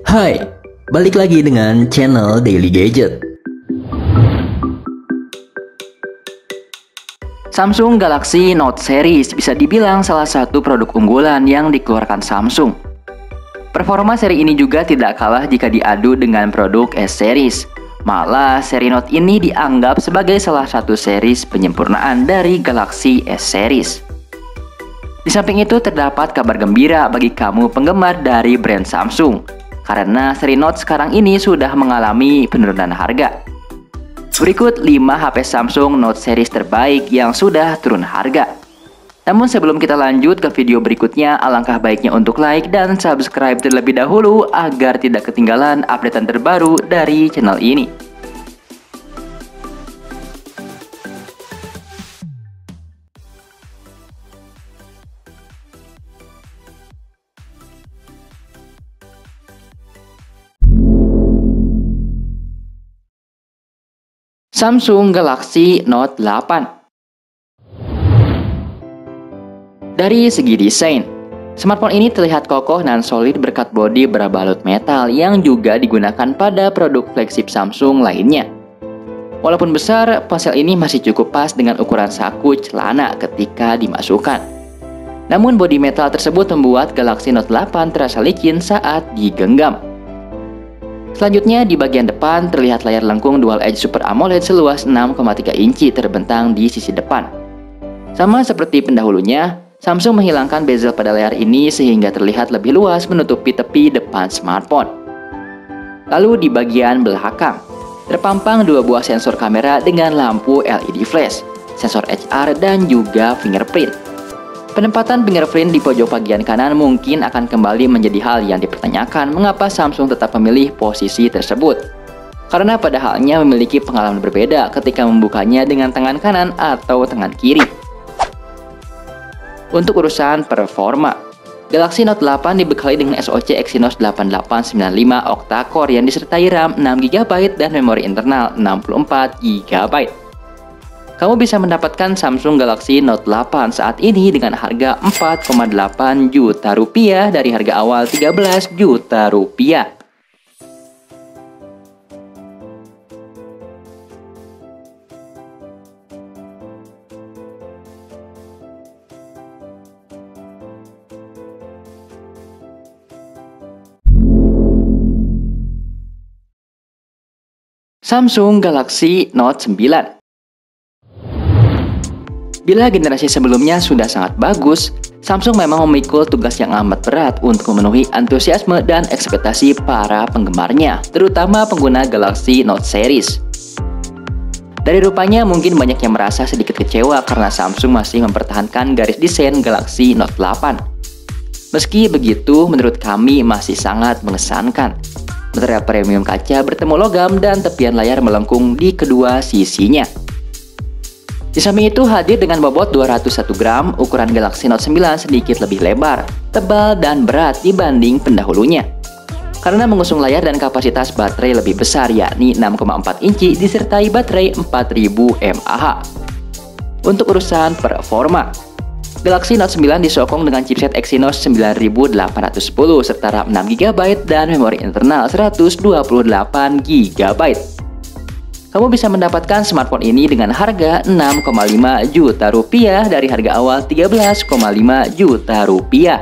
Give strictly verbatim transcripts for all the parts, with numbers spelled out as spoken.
Hai, balik lagi dengan channel Daily Gadget. Samsung Galaxy Note Series bisa dibilang salah satu produk unggulan yang dikeluarkan Samsung. Performa seri ini juga tidak kalah jika diadu dengan produk S Series. Malah, seri Note ini dianggap sebagai salah satu series penyempurnaan dari Galaxy S Series. Di samping itu, terdapat kabar gembira bagi kamu penggemar dari brand Samsung, karena seri Note sekarang ini sudah mengalami penurunan harga. Berikut lima H P Samsung Note series terbaik yang sudah turun harga. Namun sebelum kita lanjut ke video berikutnya, alangkah baiknya untuk like dan subscribe terlebih dahulu agar tidak ketinggalan updatean terbaru dari channel ini. Samsung Galaxy Note delapan. Dari segi desain, smartphone ini terlihat kokoh dan solid berkat bodi berbalut metal yang juga digunakan pada produk flagship Samsung lainnya. Walaupun besar, ponsel ini masih cukup pas dengan ukuran saku celana ketika dimasukkan. Namun bodi metal tersebut membuat Galaxy Note delapan terasa licin saat digenggam. Selanjutnya, di bagian depan terlihat layar lengkung Dual Edge Super AMOLED seluas enam koma tiga inci terbentang di sisi depan. Sama seperti pendahulunya, Samsung menghilangkan bezel pada layar ini sehingga terlihat lebih luas menutupi tepi depan smartphone. Lalu di bagian belakang, terpampang dua buah sensor kamera dengan lampu L E D flash, sensor H R, dan juga fingerprint. Penempatan fingerprint di pojok bagian kanan mungkin akan kembali menjadi hal yang dipertanyakan mengapa Samsung tetap memilih posisi tersebut. Karena pada halnya memiliki pengalaman berbeda ketika membukanya dengan tangan kanan atau tangan kiri. Untuk urusan performa, Galaxy Note delapan dibekali dengan S O C Exynos delapan delapan sembilan lima octa-core yang disertai RAM enam giga byte dan memori internal enam puluh empat giga byte. Kamu bisa mendapatkan Samsung Galaxy Note delapan saat ini dengan harga empat koma delapan juta rupiah dari harga awal tiga belas juta rupiah. Samsung Galaxy Note sembilan. Bila generasi sebelumnya sudah sangat bagus, Samsung memang memikul tugas yang amat berat untuk memenuhi antusiasme dan ekspektasi para penggemarnya, terutama pengguna Galaxy Note series. Dari rupanya mungkin banyak yang merasa sedikit kecewa karena Samsung masih mempertahankan garis desain Galaxy Note delapan. Meski begitu, menurut kami masih sangat mengesankan. Material premium kaca bertemu logam dan tepian layar melengkung di kedua sisinya. Di samping itu hadir dengan bobot dua ratus satu gram, ukuran Galaxy Note sembilan sedikit lebih lebar, tebal, dan berat dibanding pendahulunya. Karena mengusung layar dan kapasitas baterai lebih besar yakni enam koma empat inci disertai baterai empat ribu mAh. Untuk urusan performa, Galaxy Note sembilan disokong dengan chipset Exynos sembilan ribu delapan ratus sepuluh serta RAM enam giga byte dan memori internal seratus dua puluh delapan giga byte. Kamu bisa mendapatkan smartphone ini dengan harga enam koma lima juta rupiah dari harga awal tiga belas koma lima juta rupiah.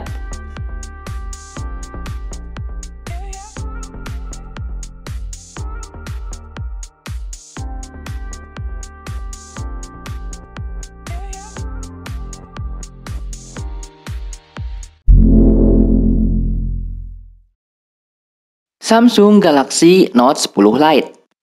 Samsung Galaxy Note sepuluh Lite.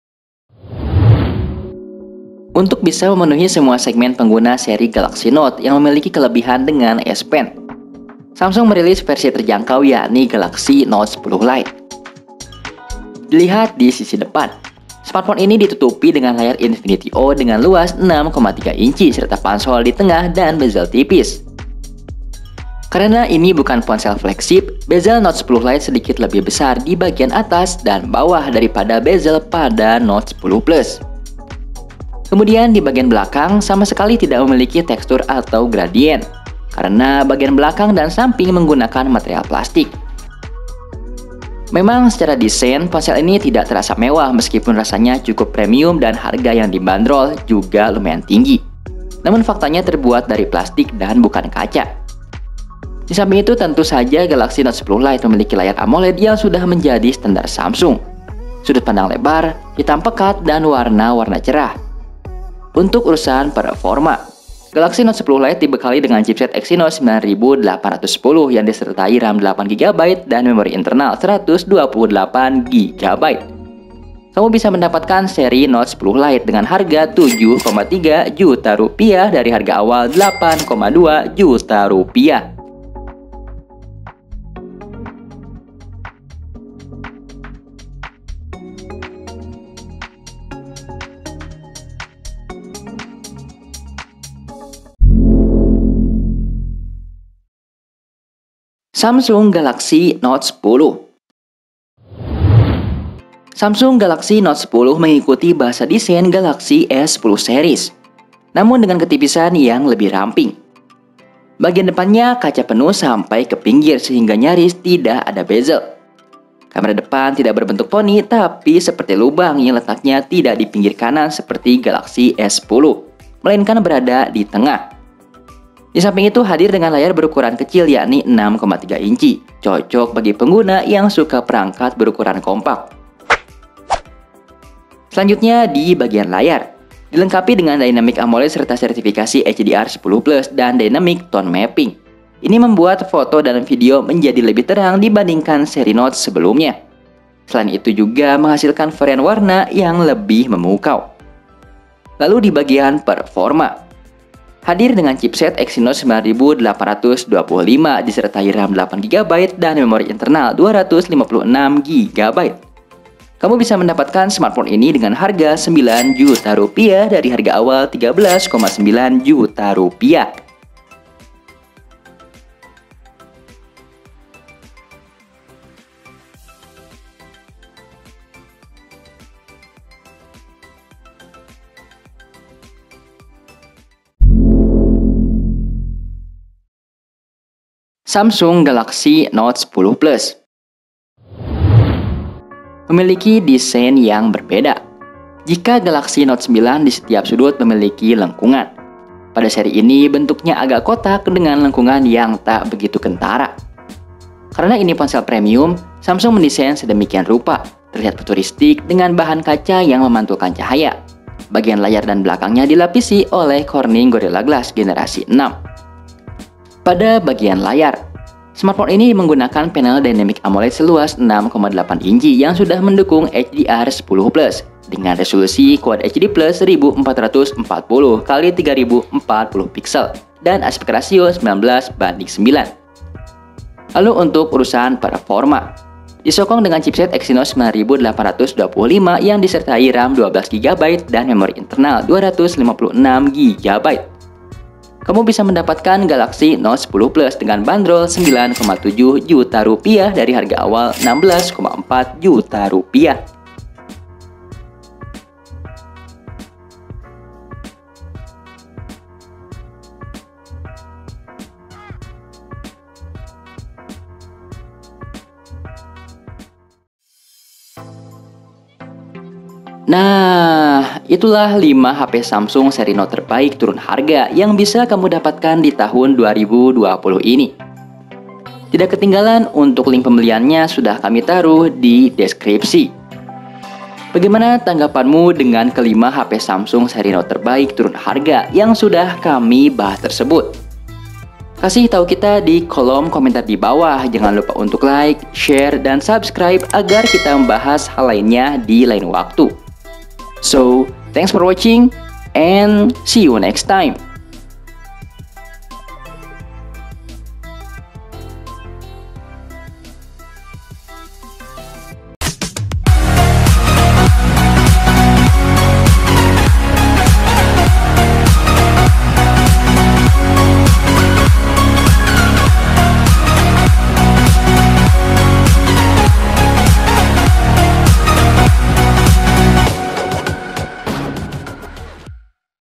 Untuk bisa memenuhi semua segmen pengguna seri Galaxy Note yang memiliki kelebihan dengan S Pen, Samsung merilis versi terjangkau yakni Galaxy Note sepuluh Lite. Dilihat di sisi depan, smartphone ini ditutupi dengan layar Infinity O dengan luas enam koma tiga inci serta pansol di tengah dan bezel tipis. Karena ini bukan ponsel flagship, bezel Note sepuluh Lite sedikit lebih besar di bagian atas dan bawah daripada bezel pada Note sepuluh Plus. Kemudian di bagian belakang sama sekali tidak memiliki tekstur atau gradien, karena bagian belakang dan samping menggunakan material plastik. Memang secara desain, ponsel ini tidak terasa mewah meskipun rasanya cukup premium dan harga yang dibanderol juga lumayan tinggi. Namun faktanya terbuat dari plastik dan bukan kaca. Di samping itu tentu saja Galaxy Note sepuluh Lite memiliki layar AMOLED yang sudah menjadi standar Samsung. Sudut pandang lebar, hitam pekat, dan warna-warna cerah. Untuk urusan performa, Galaxy Note sepuluh Lite dibekali dengan chipset Exynos sembilan ribu delapan ratus sepuluh yang disertai RAM delapan giga byte dan memori internal seratus dua puluh delapan giga byte. Kamu bisa mendapatkan seri Note sepuluh Lite dengan harga tujuh koma tiga juta rupiah dari harga awal delapan koma dua juta rupiah. Samsung Galaxy Note sepuluh. Samsung Galaxy Note sepuluh mengikuti bahasa desain Galaxy S sepuluh series, namun dengan ketipisan yang lebih ramping. Bagian depannya kaca penuh sampai ke pinggir sehingga nyaris tidak ada bezel. Kamera depan tidak berbentuk poni tapi seperti lubang yang letaknya tidak di pinggir kanan seperti Galaxy S sepuluh, melainkan berada di tengah. Di samping itu hadir dengan layar berukuran kecil yakni enam koma tiga inci, cocok bagi pengguna yang suka perangkat berukuran kompak. Selanjutnya di bagian layar, dilengkapi dengan Dynamic AMOLED serta sertifikasi H D R sepuluh plus dan Dynamic Tone Mapping. Ini membuat foto dan video menjadi lebih terang dibandingkan seri Note sebelumnya. Selain itu juga menghasilkan varian warna yang lebih memukau. Lalu di bagian performa, hadir dengan chipset Exynos sembilan ribu delapan ratus dua puluh lima disertai RAM delapan giga byte dan memori internal dua ratus lima puluh enam giga byte. Kamu bisa mendapatkan smartphone ini dengan harga sembilan juta rupiah dari harga awal tiga belas koma sembilan juta rupiah. Samsung Galaxy Note sepuluh Plus memiliki desain yang berbeda. Jika Galaxy Note sembilan di setiap sudut memiliki lengkungan, pada seri ini bentuknya agak kotak dengan lengkungan yang tak begitu kentara. Karena ini ponsel premium, Samsung mendesain sedemikian rupa, terlihat futuristik dengan bahan kaca yang memantulkan cahaya. Bagian layar dan belakangnya dilapisi oleh Corning Gorilla Glass generasi enam. Pada bagian layar, smartphone ini menggunakan panel Dynamic AMOLED seluas enam koma delapan inci yang sudah mendukung H D R sepuluh plus dengan resolusi Quad H D plus seribu empat ratus empat puluh kali tiga ribu empat puluh piksel dan aspek rasio sembilan belas banding sembilan. Lalu untuk urusan performa, disokong dengan chipset Exynos sembilan ribu delapan ratus dua puluh lima yang disertai RAM dua belas giga byte dan memori internal dua ratus lima puluh enam giga byte. Kamu bisa mendapatkan Galaxy Note sepuluh Plus dengan bandrol sembilan koma tujuh juta rupiah dari harga awal enam belas koma empat juta rupiah. Nah, itulah lima H P Samsung seri Note terbaik turun harga yang bisa kamu dapatkan di tahun dua ribu dua puluh ini. Tidak ketinggalan, untuk link pembeliannya sudah kami taruh di deskripsi. Bagaimana tanggapanmu dengan kelima H P Samsung seri Note terbaik turun harga yang sudah kami bahas tersebut? Kasih tahu kita di kolom komentar di bawah. Jangan lupa untuk like, share, dan subscribe agar kita membahas hal lainnya di lain waktu. So, thanks for watching and see you next time.